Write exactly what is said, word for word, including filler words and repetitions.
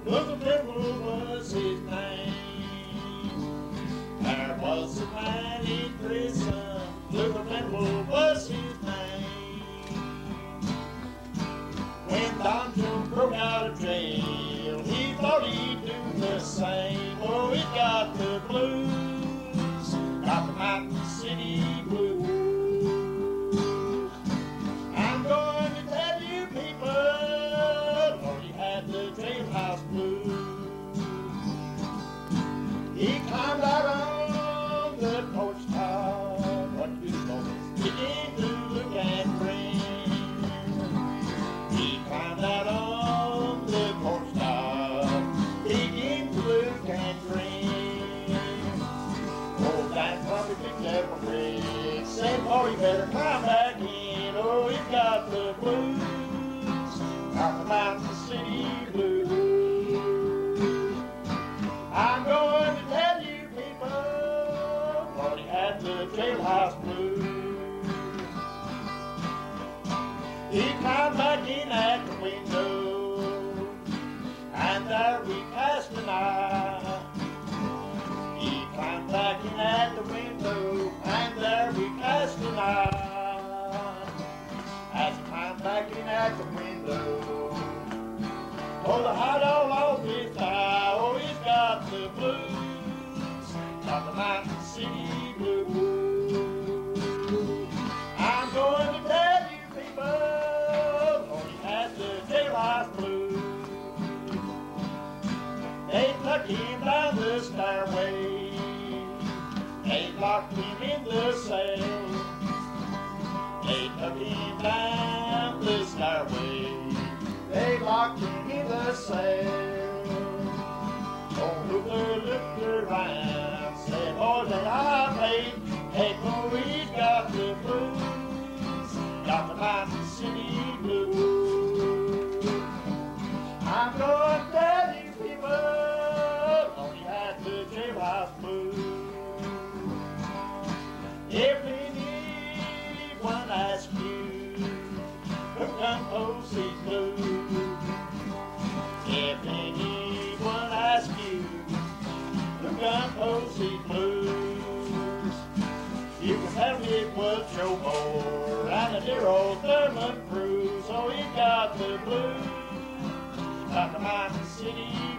Little Pimple was his name. There was a man in Grayson, Little Pimple was his name. When Don Jones broke out of jail, he thought he'd do the same. Oh, he got the blues, got the Mountain City blues. I'm going to tell you people, Lord, he had the jailhouse blues. He climbed out on the porch top, what good boys began to look and grin. He climbed out on the porch top, began to look and grin. Oh, that probably picked up a brick, said, oh, you better climb back in. Oh, he's got the blues, got the Mountain City blues. I'm going to tell you people, Lord, he had the jailhouse blues. He climbed back in at the window, and there we passed the night. He climbed back in at the window, and there we passed the night. As he climbed back in at the window, oh, the hot dog lost his tie. Oh, he's got the blues, got the Mountain City blues. I'm going to tell you people, oh, he had the jailhouse blues. They took him down the stairway, they locked him in the cell. They took him down the stairway, they locked him in the cell. Oh, Hoover looked around, said, oh, that I paid. Hey, oh, he's got the blues, got the Mountain City blues. I'm going to tell you people, oh, he had the jailhouse blues. If anyone asks you who composed these blues, if anyone asks you who composed these blues, you can tell me it was Joe Moore and the dear old Thurman Cruz. Oh, he got the blues, got the Mountain City